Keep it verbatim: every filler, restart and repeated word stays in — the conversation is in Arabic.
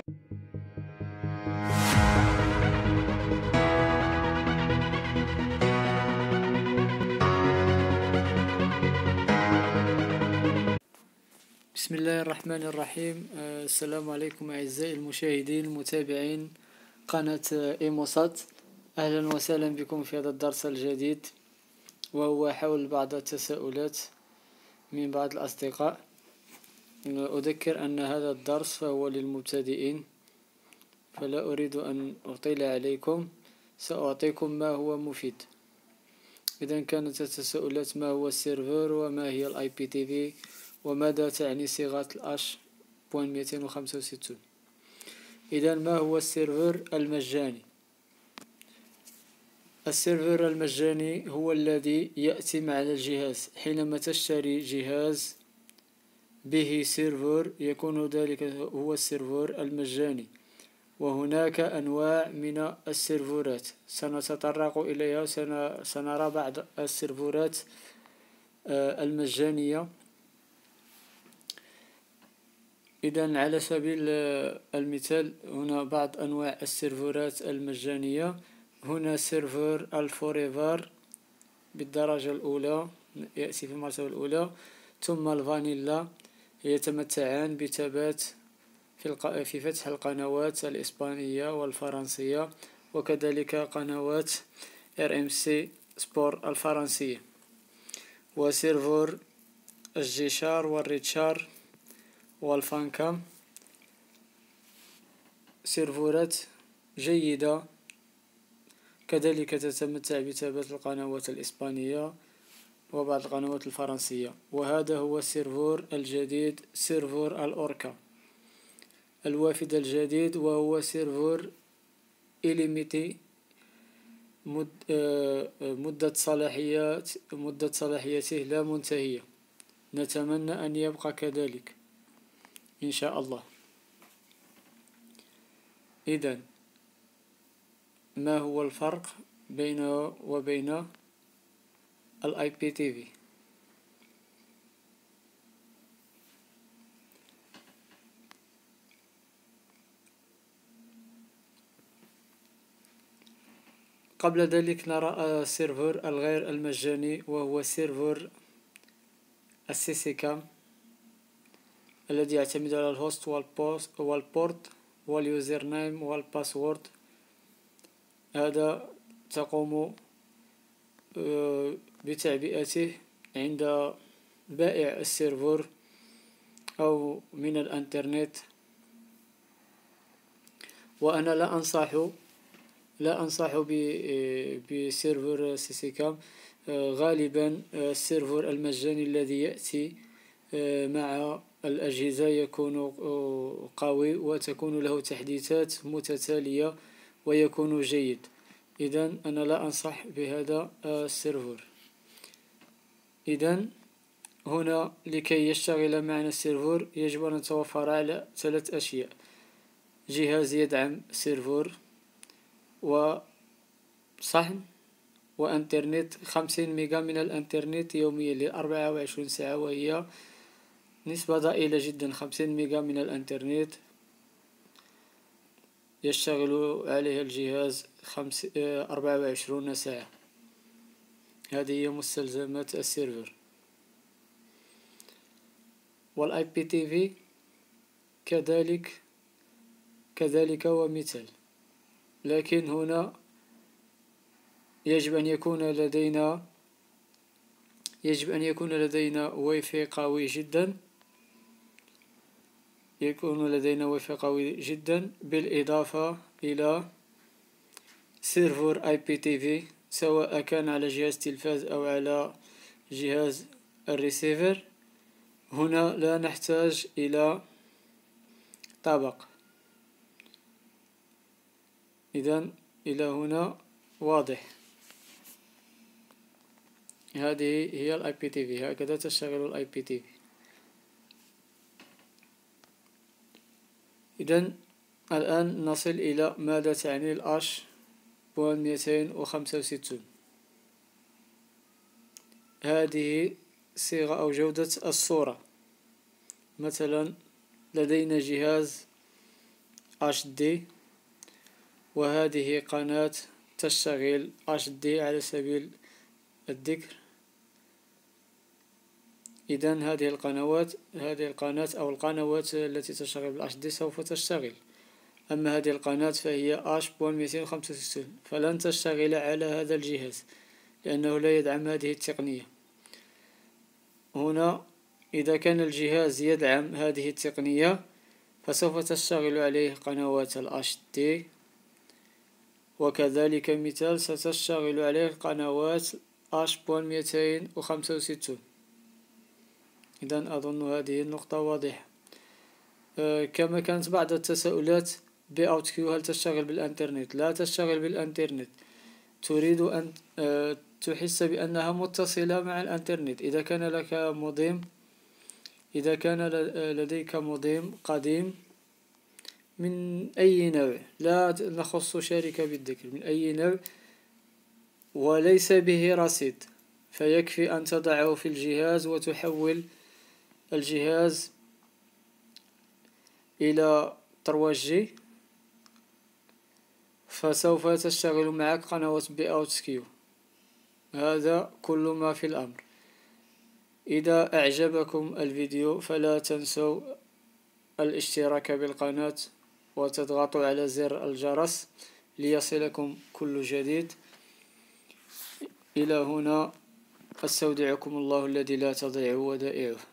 بسم الله الرحمن الرحيم. آه، السلام عليكم أعزائي المشاهدين المتابعين قناة إيموسات. أهلا وسهلا بكم في هذا الدرس الجديد، وهو حول بعض التساؤلات من بعض الأصدقاء. أذكر أن هذا الدرس فهو للمبتدئين، فلا أريد أن أطيل عليكم، سأعطيكم ما هو مفيد. إذا كانت التساؤلات: ما هو السيرفر؟ وما هي الاي بي تي في؟ وماذا تعني صيغة الاش بوان مئتين وخمسة وستين؟ إذا ما هو السيرفر المجاني؟ السيرفر المجاني هو الذي يأتي مع الجهاز. حينما تشتري جهاز به سيرفر يكون ذلك هو السيرفر المجاني. وهناك أنواع من السيرفرات سنتطرق إليها، سنرى بعض السيرفرات المجانية. إذن على سبيل المثال هنا بعض أنواع السيرفرات المجانية. هنا سيرفر الفوريفر بالدرجة الأولى، يأتي في المرتبة الأولى، ثم الفانيلا يتمتعان بثبات في, في فتح القنوات الإسبانية والفرنسية، وكذلك قنوات ار ام سي سبور الفرنسية. وسيرفر الجيشار والريتشار والفانكام سيرفرات جيدة، كذلك تتمتع بثبات القنوات الإسبانية وبعض القنوات الفرنسية. وهذا هو السيرفر الجديد، سيرفر الأوركا الوافد الجديد، وهو سيرفر إليميتي مد مدة صلاحيات مدة صلاحيته لا منتهية. نتمنى أن يبقى كذلك إن شاء الله. إذن ما هو الفرق بينه وبين الاي بي تي في؟ قبل ذلك نرى السيرفر الغير المجاني، وهو سيرفر السي سي كام الذي يعتمد على الهوست والبورت واليوزر نيم والباسورد. هذا تقوم بتعبئته عند بائع السيرفر أو من الانترنت. وأنا لا أنصح لا أنصح بسيرفر سي سي كام. غالبا السيرفر المجاني الذي يأتي مع الأجهزة يكون قوي وتكون له تحديثات متتالية ويكون جيد. إذن أنا لا أنصح بهذا السيرفر. إذن هنا لكي يشتغل معنا السيرفر يجب أن نتوفر على ثلاث أشياء: جهاز يدعم سيرفر، وصحن، وانترنت خمسين ميجا من الانترنت يوميا لأربعة وعشرين ساعة، وهي نسبة ضئيلة جدا. خمسين ميجا من الانترنت يشتغل عليها الجهاز خمس أربعة وعشرين ساعة. هذه هي مستلزمات السيرفر. والاي بي تي في كذلك كذلك هو مثال، لكن هنا يجب أن يكون لدينا يجب أن يكون لدينا واي فاي قوي جدا يكون لدينا واي فاي قوي جدا بالإضافة إلى سيرفر اي بي تي في، سواء كان على جهاز تلفاز أو على جهاز الريسيفر. هنا لا نحتاج إلى طبق. إذن إلى هنا واضح. هذه هي الاي بي تي في، هكذا تشتغل الاي بي تي في. إذن الآن نصل إلى ماذا تعني الاش بوان مئتين وخمسة وستين. هذه صيغة أو جودة الصورة. مثلا لدينا جهاز اتش دي، وهذه قناة تشتغل اتش دي على سبيل الذكر. إذن هذه القنوات هذه القناة أو القنوات التي تشتغل بالاتش دي سوف تشتغل. أما هذه القناة فهي اتش مئتين وخمسة وستين فلن تشتغل على هذا الجهاز لأنه لا يدعم هذه التقنية. هنا إذا كان الجهاز يدعم هذه التقنية فسوف تشتغل عليه قنوات ال اتش دي، وكذلك مثال ستشتغل عليه قنوات اتش مئتين وخمسة وستين. إذن أظن هذه النقطة واضحة. أه كما كانت بعض التساؤلات بي اوت كيو هل تشتغل بالإنترنت؟ لا تشتغل بالإنترنت. تريد أن أه تحس بأنها متصلة مع الإنترنت. إذا كان لك موديم إذا كان لديك موديم قديم من أي نوع، لا نخص شركة بالذكر، من أي نوع وليس به رصيد، فيكفي أن تضعه في الجهاز وتحول الجهاز إلى ثري جي فسوف تشتغل معك قنوات بي اوت كيو. هذا كل ما في الأمر. إذا أعجبكم الفيديو فلا تنسوا الاشتراك بالقناة وتضغطوا على زر الجرس ليصلكم كل جديد. إلى هنا أستودعكم الله الذي لا تضيع ودائعه.